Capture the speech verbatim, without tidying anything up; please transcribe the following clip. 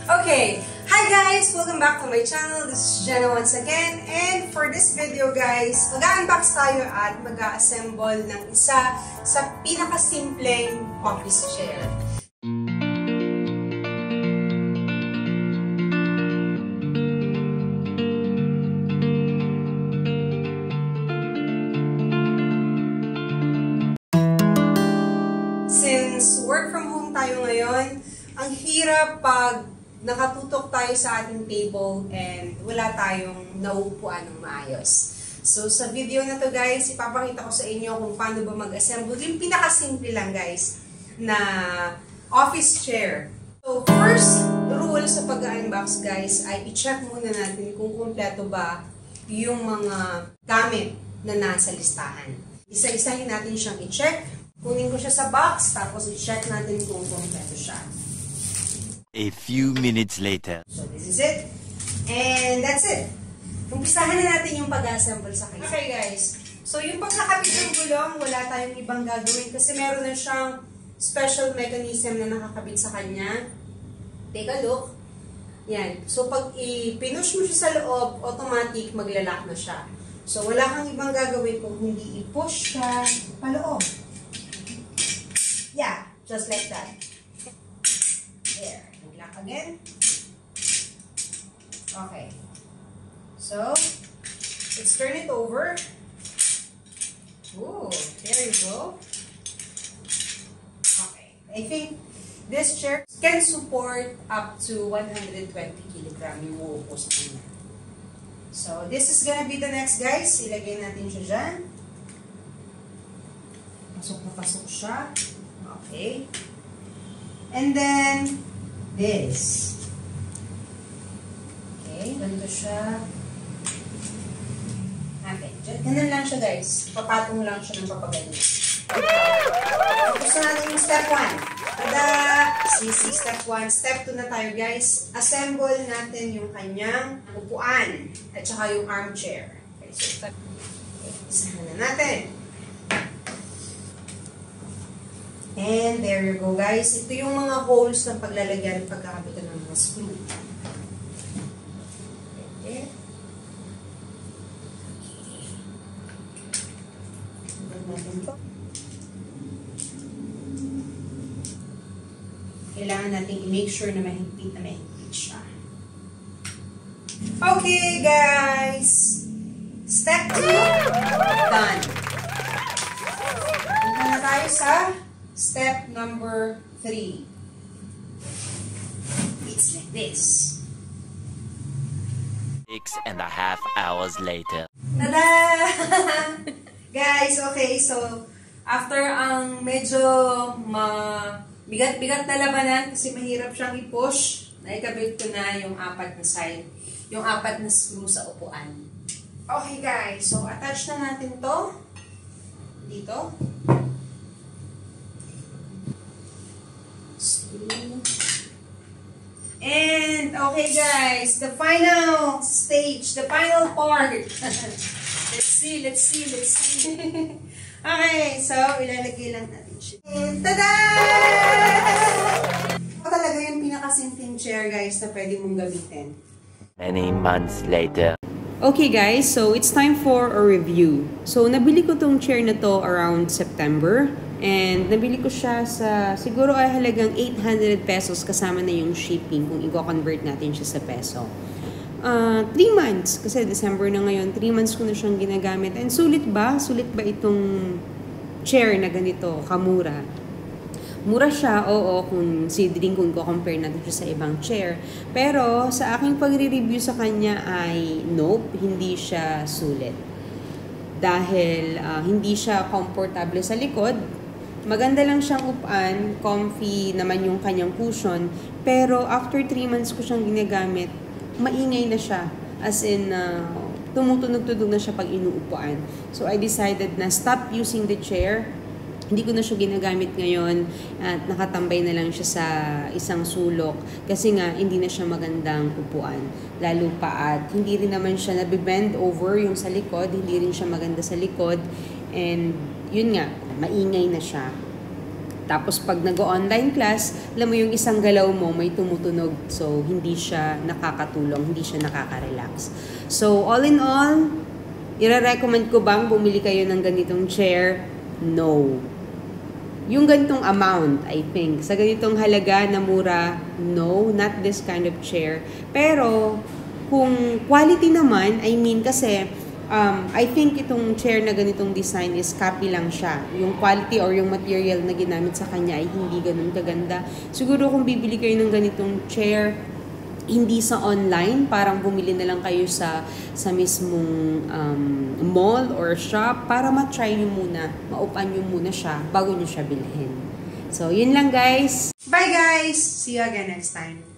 Okay, hi guys! Welcome back to my channel. This is Jenna once again. And for this video guys, mag-unbox tayo at mag-assemble ng isa sa pinakasimpleng office chair. Since work from home tayo ngayon, ang hirap pag nakatutok tayo sa ating table and wala tayong nauupuan ng maayos. So, sa video na to guys, ipapakita ko sa inyo kung paano ba mag-assemble. Yung pinakasimple lang guys, na office chair. So, first rule sa pag-unbox guys, ay i-check muna natin kung kumpleto ba yung mga gamit na nasa listahan. Isa-isahin natin siyang i-check. Kunin ko siya sa box, tapos i-check natin kung kumpleto siya. A few minutes later. So this is it. And that's it. Umpisahan na natin yung pag-assemble sa kanya. Okay guys. So yung pagkakabit ng gulong, wala tayong ibang gagawin kasi meron na siyang special mechanism na nakakabit sa kanya. Take a look. Yan. So pag i-pinush mo siya sa loob, automatic maglalak na siya. So wala kang ibang gagawin kung hindi i-push siya paloob. Yeah. Just like that. There. Lock again. Okay. So, let's turn it over. Ooh, there you go. Okay. I think this chair can support up to one hundred twenty kilograms yung uupo sa kanya. So, this is gonna be the next guys. Ilagay natin siya dyan. Pasok na pasok siya. Okay. And then, this. Okay, ganito siya. Okay, ganun lang siya guys. Papatong lang siya ng papaganyan. Tapos na natin yung step one. Tada! Sisi, step one. Step two na tayo guys. Assemble natin yung kanyang upuan. At saka yung armchair. Okay, so step. Okay, isahan na natin. And there you go guys. Ito yung mga holes ng paglalagyan at pagkakabitan ng mga screw. Okay. Kailangan natin i-make sure na mahigpit na mahigpit siya. Okay guys. Step two. Done. Punta na tayo sa step number three. It's like this. Six and a half hours later. Tada! Guys, okay, so after ang medyo bigat-bigat na labanan kasi mahirap siyang i-push, naikabit ko na yung apat na side, yung apat na screw sa upuan. Okay guys, so attach na natin to dito. And, okay guys, the final stage, the final part. Let's see, let's see, let's see. Okay, so, ilalagay lang natin siya. And, tada! Ito talaga yung pinakasimpleng chair guys na pwede mong gamitin. Many months later. Okay guys, so it's time for a review. So, nabili ko tong chair na to around September. And nabili ko siya sa, siguro ay halagang eight hundred pesos kasama na yung shipping kung i-convert natin siya sa peso. Uh, three months, kasi December na ngayon, three months ko na siyang ginagamit. And sulit ba? Sulit ba itong chair na ganito, kamura? Mura siya, oo, kung considering kung i-compare natin siya sa ibang chair. Pero sa aking pagre-review sa kanya ay nope, hindi siya sulit. Dahil uh, hindi siya comfortable sa likod. Maganda lang siyang upuan, comfy naman yung kanyang cushion, pero after three months ko siyang ginagamit, maingay na siya. As in, uh, tumutunog-tunog na siya pag inuupuan. So, I decided na stop using the chair. Hindi ko na siya ginagamit ngayon at nakatambay na lang siya sa isang sulok kasi nga hindi na siya magandang upuan. Lalo pa at hindi rin naman siya nabibend over yung sa likod, hindi rin siya maganda sa likod. And yun nga, maingay na siya. Tapos pag nag-online class, alam mo yung isang galaw mo may tumutunog. So, hindi siya nakakatulong, hindi siya nakaka-relax. So, all in all, ire-recommend ko bang bumili kayo ng ganitong chair? No. Yung ganitong amount, I think, sa ganitong halaga na mura, no, not this kind of chair. Pero, kung quality naman, I mean, kasi, um, I think itong chair na ganitong design is copy lang siya. Yung quality or yung material na ginamit sa kanya ay hindi ganun kaganda. Siguro kung bibili kayo ng ganitong chair, hindi sa online, parang bumili na lang kayo sa sa mismong um, mall or shop para ma-try nyo muna, maupan nyo muna siya bago nyo siya bilhin. So, yun lang guys. Bye guys! See you again next time.